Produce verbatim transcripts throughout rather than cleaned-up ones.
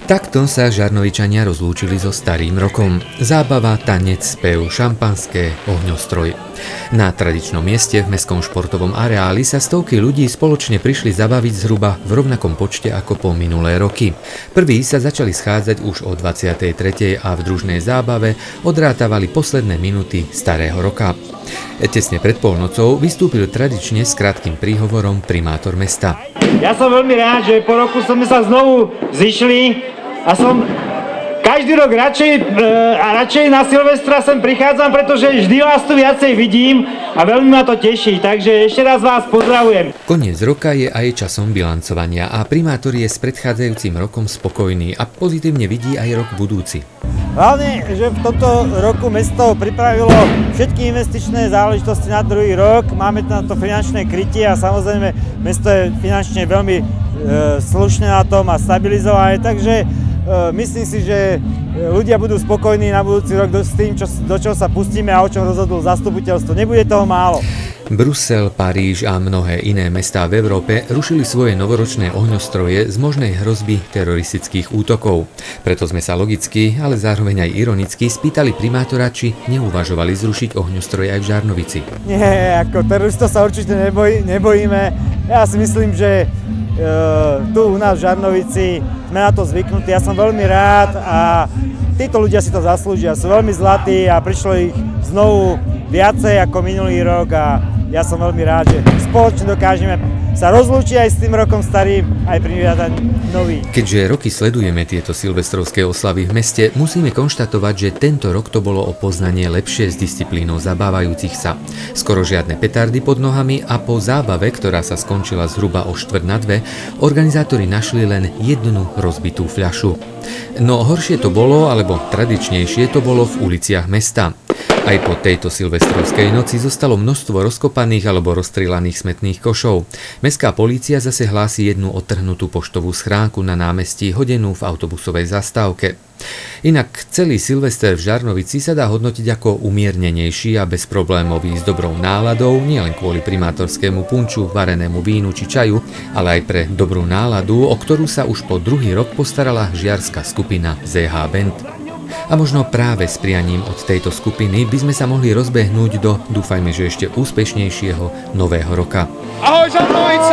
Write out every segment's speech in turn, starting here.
Takto sa Žarnovičania rozlúčili so starým rokom. Zábava, tanec, spev, šampanské, ohňostroj. Na tradičnom mieste v mestskom športovom areáli sa stovky ľudí spoločne prišli zabaviť zhruba v rovnakom počte ako po minulé roky. Prví sa začali schádzať už o dvadsiatej tretej a v družnej zábave odrátavali posledné minúty starého roka. Tesne pred polnocou vystúpil tradične s krátkym príhovorom primátor mesta. Ja som veľmi rád, že po roku sme sa znovu zišli a som každý rok radšej a radšej na Silvestra sem prichádzam, pretože vždy vás tu viacej vidím a veľmi ma to teší, takže ešte raz vás pozdravujem. Koniec roka je aj časom bilancovania a primátor je s predchádzajúcim rokom spokojný a pozitívne vidí aj rok budúci. Hlavne, že v tomto roku mesto pripravilo všetky investičné záležitosti na druhý rok, máme na to finančné krytie a samozrejme mesto je finančne veľmi e, slušné na tom a stabilizované, takže e, myslím si, že ľudia budú spokojní na budúci rok s tým, čo, do čoho sa pustíme a o čom rozhodlo zastupiteľstvo. Nebude toho málo. Brusel, Paríž a mnohé iné mestá v Európe rušili svoje novoročné ohňostroje z možnej hrozby teroristických útokov. Preto sme sa logicky, ale zároveň aj ironicky spýtali primátora, či neuvažovali zrušiť ohňostroje aj v Žarnovici. Nie, ako teroristov sa určite neboj, nebojíme. Ja si myslím, že e, tu u nás v Žarnovici sme na to zvyknutí. Ja som veľmi rád a títo ľudia si to zaslúžia. Sú veľmi zlatí a prišlo ich znovu viacej ako minulý rok a ja som veľmi rád, že spoločne dokážeme sa rozlúčiť aj s tým rokom starým, aj privítať nový. Keďže roky sledujeme tieto silvestrovské oslavy v meste, musíme konštatovať, že tento rok to bolo o poznanie lepšie s disciplínou zabávajúcich sa. Skoro žiadne petardy pod nohami a po zábave, ktorá sa skončila zhruba o štvrť na dve, organizátori našli len jednu rozbitú fľašu. No horšie to bolo, alebo tradičnejšie to bolo v uliciach mesta. Aj po tejto silvestrovskej noci zostalo množstvo rozkopaných alebo rozstrieľaných smetných košov. Mestská polícia zase hlási jednu odtrhnutú poštovú schránku na námestí hodenú v autobusovej zastávke. Inak celý Silvester v Žarnovici sa dá hodnotiť ako umiernenejší a bezproblémový s dobrou náladou, nielen kvôli primátorskému punču, varenému vínu či čaju, ale aj pre dobrú náladu, o ktorú sa už po druhý rok postarala žiarska skupina zet há Band. A možno práve s prianím od tejto skupiny by sme sa mohli rozbehnúť do, dúfajme, že ešte úspešnejšieho nového roka. Ahoj Žarnovica!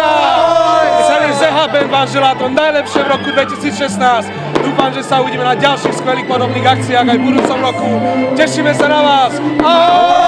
Celý zet há Band vám želá to najlepšie v roku dvetisícšestnásť. Dúfam, že sa uvidíme na ďalších skvelých podobných akciách aj v budúcom roku. Tešíme sa na vás! Ahoj!